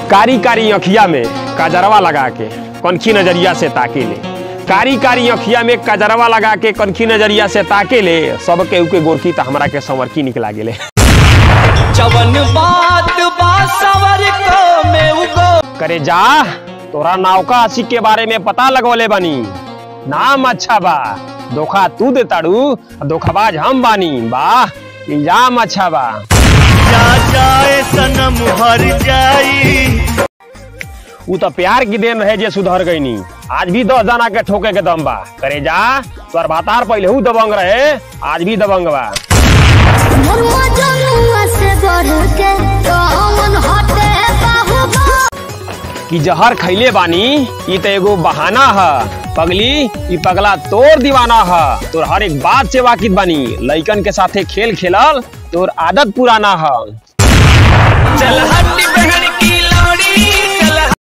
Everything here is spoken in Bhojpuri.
कारी कारी अखिया में काजरवा लगा के कनखी नजरिया से ताके ले, कारी कारी अखिया में काजरवा लगा के कनखी नजरिया से ताके ले, सब केहू के गोरकी त हमरा के संवरकी निकला गेले। जवन बात बा सवर को में उगो करे जा तोरा नौका आशिक के बारे में पता लगवले बानी, नाम अच्छा बा, धोखा तू दे ताड़ू, धोखाबाज हम बानी, वाह इल्जाम अच्छा बा। जा जाए सनम हर जाई उ तो प्यार की देन रहे जे सुधर गई नी, आज भी 10 जना के ठोके के दम बा। करे जा तोर भातार पहले हु दबंग रहे, आज भी दबंग बा। कि जहर खैले बानी ई तो एगो बहाना है, पगली ई पगला तोर दीवाना है, तोर हर एक बात से वाकिफ बानी, लइकन के साथे खेल खेलल तोर आदत पुराना है। चल हट्टी बहनी